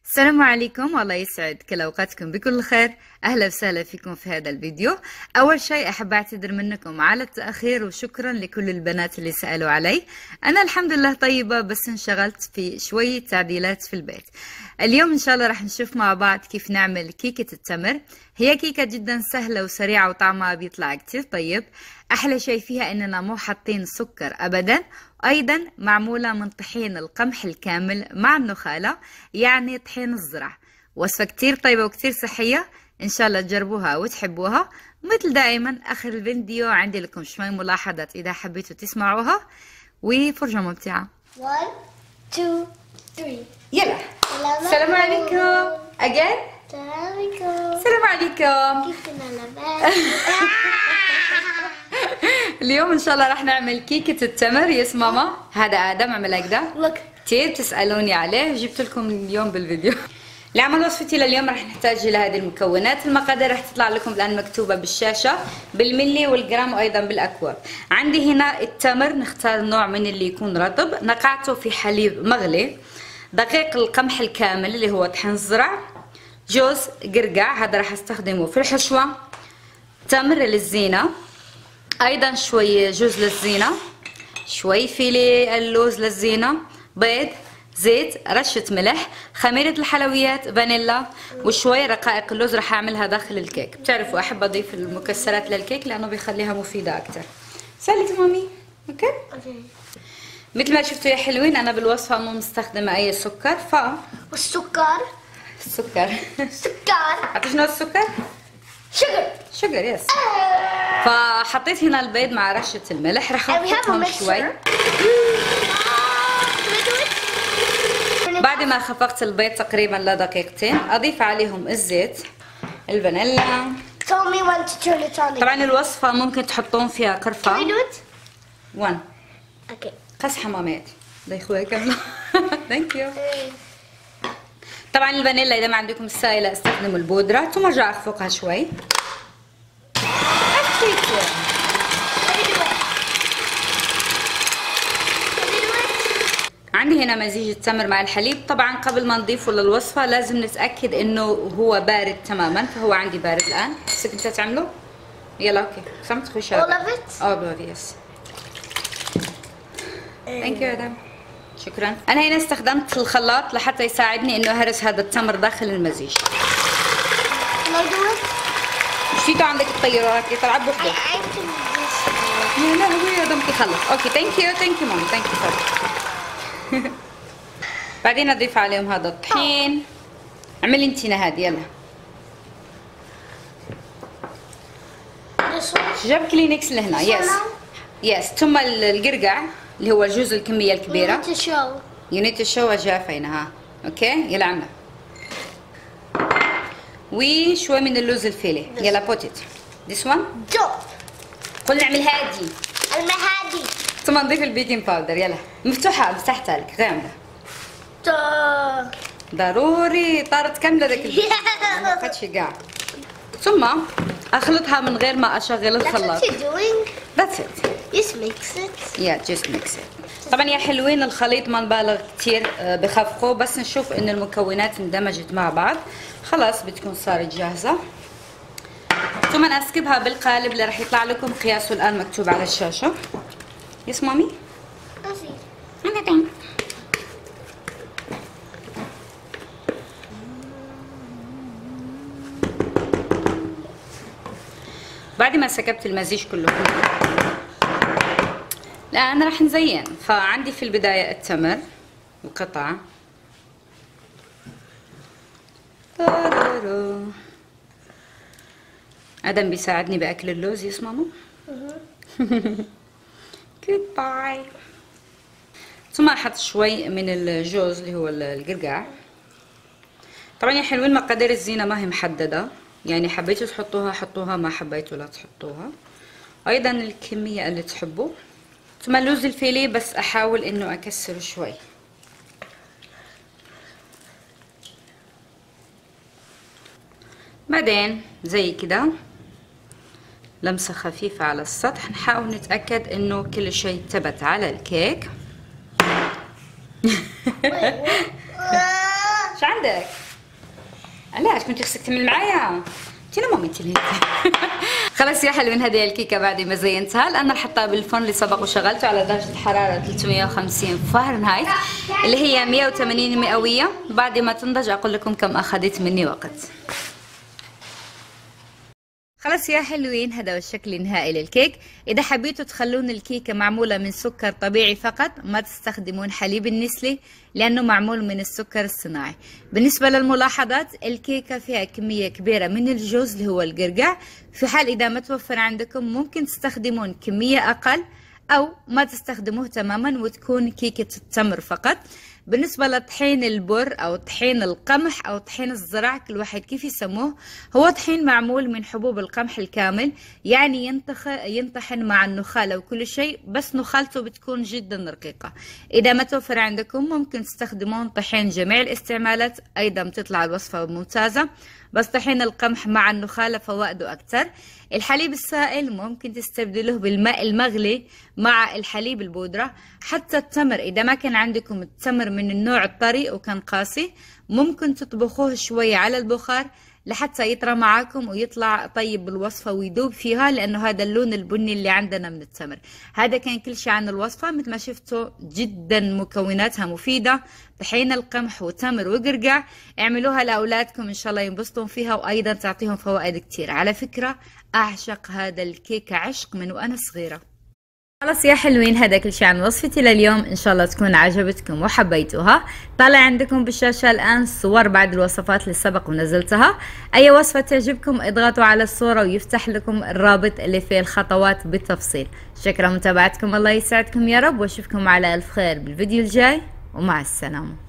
السلام عليكم، والله يسعد كل اوقاتكم بكل خير. اهلا وسهلا فيكم في هذا الفيديو. اول شيء احب اعتذر منكم على التاخير، وشكرا لكل البنات اللي سالوا علي. انا الحمد لله طيبه، بس انشغلت في شويه تعديلات في البيت. اليوم ان شاء الله راح نشوف مع بعض كيف نعمل كيكه التمر. هي كيكه جدا سهله وسريعه وطعمها بيطلع كتير طيب. احلى شيء فيها اننا مو حاطين سكر ابدا، ايضا معموله من طحين القمح الكامل مع النخاله، يعني طحين الزرع. وصفه كتير طيبه وكتير صحيه، ان شاء الله تجربوها وتحبوها. مثل دائما اخر الفيديو عندي لكم شوي ملاحظات اذا حبيتوا تسمعوها، وفرجه ممتعه. 1 2 3 يلا. السلام عليكم اجل. السلام عليكم. السلام عليكم. كيف نلعب؟ اليوم ان شاء الله راح نعمل كيكه التمر. يس ماما، هذا ادم عمل كده. Look. كتير بتسالوني عليه، جبت لكم اليوم بالفيديو. لعمل وصفتي لليوم راح نحتاج الى هذه المكونات. المقادير راح تطلع لكم الان مكتوبه بالشاشه بالملي والجرام وايضا بالاكواب. عندي هنا التمر، نختار نوع من اللي يكون رطب، نقعته في حليب مغلي. دقيق القمح الكامل اللي هو طحين الزرع. جوز قرقع، هذا راح استخدمه في الحشوه. تمر للزينه، ايضا شوي جوز للزينه، شوي فيلي اللوز للزينه، بيض، زيت، رشه ملح، خميره الحلويات، فانيلا، وشوي رقائق اللوز راح اعملها داخل الكيك. بتعرفوا احب اضيف المكسرات للكيك لانه بيخليها مفيده اكثر. سالت مامي. اوكي. مثل ما شفتوا يا حلوين، انا بالوصفه مو مستخدمه اي سكر. والسكر. السكر سكر. عرفتوا شنو السكر؟ شجر يس. فحطيت هنا البيض مع رشه الملح، راح اخفقهم شوي. بعد ما خفقت البيض تقريبا لدقيقتين، اضيف عليهم الزيت، الفانيلا. طبعا الوصفه ممكن تحطون فيها قرفه. 1 اوكي. قص حمامات ضيخوها كامله. ثانك يو. طبعا الفانيلا اذا ما عندكم السائله استخدموا البودره، ثم ارجع اخفقها شوي. عندي هنا مزيج التمر مع الحليب. طبعا قبل ما نضيفه للوصفه لازم نتاكد انه هو بارد تماما، فهو عندي بارد الان. بدك انت تعمله؟ يلا اوكي. سمعت خوش. All of it? all of it, yes. ثانك يو ادم. شكرا. انا هنا استخدمت الخلاط لحتى يساعدني انه اهرس هذا التمر داخل المزيج. مشيتوا عندك الطيارات يطلع بوحده. يا لهوي يا دمتي خلص. اوكي ثانك يو مامي، ثانك يو. بعدين اضيف عليهم هذا الطحين. اعملي انتي نهاد يلا. جاب كلينكس لهنا. يس. ثم القرقع اللي هو جزء الكميه الكبيره. You need to show جافينا. ها اوكي يلا عملها. وشوي من اللوز الفيلي. يلا put it. This one. قل نعمل هادي. المهادي. ثم نضيف البيكنج باودر. يلا مفتوحه مسحتها لك. غير عملها. ضروري طارت كامله ذاك البيكنج. ما فاتش كاع. ثم اخلطها من غير ما اشغل الخلاط. That's what you're doing. That's it. Just mix it. Yeah, just mix it. طبعا يا حلوين الخليط ما نبالغ كثير بخفقه، بس نشوف ان المكونات اندمجت مع بعض خلاص بتكون صارت جاهزه. ثم اسكبها بالقالب اللي راح يطلع لكم قياسه الان مكتوب على الشاشه. يس مامي. انا تعمل. بعد ما سكبت المزيج كله الآن راح نزين. فعندي في البداية التمر وقطع. آدم بيساعدني بأكل اللوز. يس ماما. جود باي. ثم أحط شوي من الجوز اللي هو القرقع. طبعا يا حلوين مقادير الزينة ما هي محددة، يعني حبيتوا تحطوها حطوها، ما حبيتوا لا تحطوها. أيضا الكمية اللي تحبوا. ثم اللوز الفيليه بس احاول انه اكسره شوي. بعدين زي كده لمسة خفيفة على السطح. نحاول نتأكد انه كل شيء ثبت على الكيك. شو عندك؟ علاش كنت خصك تعمل معايا؟ انتي مامي انتي اللي خلاص يا حلوين، هذه الكيكه بعد ما زينتها لان حطها بالفرن اللي سبق وشغلته على درجه حراره 350 فahrenheit اللي هي 180 مئويه. بعد ما تنضج اقول لكم كم اخذت مني وقت. خلاص يا حلوين، هذا هو الشكل النهائي للكيك. اذا حبيتوا تخلون الكيكه معموله من سكر طبيعي فقط، ما تستخدمون حليب النسلي لانه معمول من السكر الصناعي. بالنسبه للملاحظات، الكيكه فيها كميه كبيره من الجوز اللي هو القرقع. في حال اذا ما توفر عندكم ممكن تستخدمون كميه اقل او ما تستخدموه تماما وتكون كيكه التمر فقط. بالنسبة لطحين البر أو طحين القمح أو طحين الزرع، كل واحد كيف يسموه، هو طحين معمول من حبوب القمح الكامل، يعني ينطحن مع النخالة وكل شيء، بس نخالته بتكون جدا رقيقة. إذا ما توفر عندكم ممكن تستخدمون طحين جميع الاستعمالات، أيضا بتطلع الوصفة ممتازة، بس طحين القمح مع النخالة فوائده أكثر. الحليب السائل ممكن تستبدلوه بالماء المغلي مع الحليب البودرة. حتى التمر إذا ما كان عندكم التمر من النوع الطري وكان قاسي، ممكن تطبخوه شوية على البخار لحتى يطرى معاكم ويطلع طيب بالوصفة ويذوب فيها، لأنه هذا اللون البني اللي عندنا من التمر. هذا كان كل شيء عن الوصفة. مثل ما شفتوا جدا مكوناتها مفيدة، طحين القمح وتمر وقرقع. اعملوها لأولادكم إن شاء الله ينبسطون فيها، وأيضا تعطيهم فوائد كتير. على فكرة أعشق هذا الكيك عشق من وأنا صغيرة. خلاص يا حلوين، هذا كل شيء عن وصفتي لليوم. ان شاء الله تكون عجبتكم وحبيتوها. طالع عندكم بالشاشة الان صور بعد الوصفات اللي سبق ونزلتها. اي وصفة تعجبكم اضغطوا على الصورة ويفتح لكم الرابط اللي فيه الخطوات بالتفصيل. شكرا متابعتكم، الله يسعدكم يا رب، واشوفكم على الف خير بالفيديو الجاي، ومع السلامة.